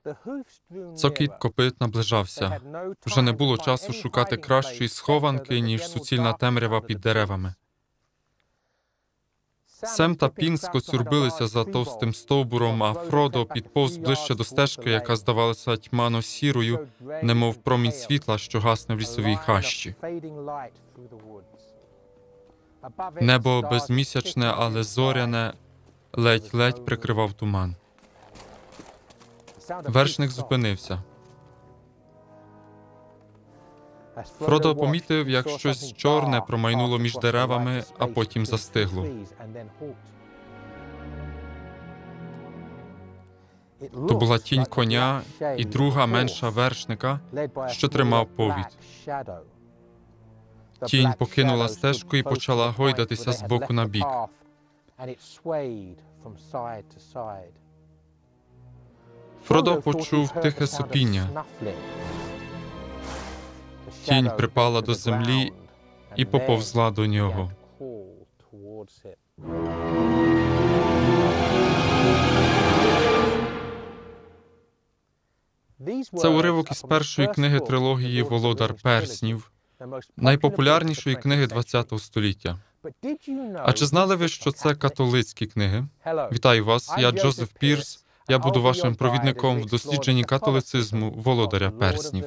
Цокіт копит наближався. Вже не було часу шукати кращої схованки, ніж суцільна темрява під деревами. Сем та Пін скоцюрбилися за товстим стовбуром, а Фродо підповз ближче до стежки, яка здавалася тьмяно-сірою, немов промінь світла, що гасне в лісовій хащі. Небо безмісячне, але зоряне, ледь-ледь прикривав туман. Вершник зупинився. Фродо помітив, як щось чорне промайнуло між деревами, а потім застигло. То була тінь коня і друга менша вершника, що тримав повід. Тінь покинула стежку і почала гойдатися з боку на бік. Фродо почув тихе сопіння. Тінь припала до землі і поповзла до нього. Це уривок із першої книги трилогії «Володар перснів», найпопулярнішої книги ХХ століття. А чи знали ви, що це католицькі книги? Вітаю вас, я Джозеф Пірс, я буду вашим провідником в дослідженні католицизму «Володаря перснів».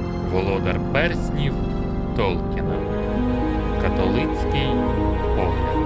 Володар перснів Толкіна. Католицький погляд.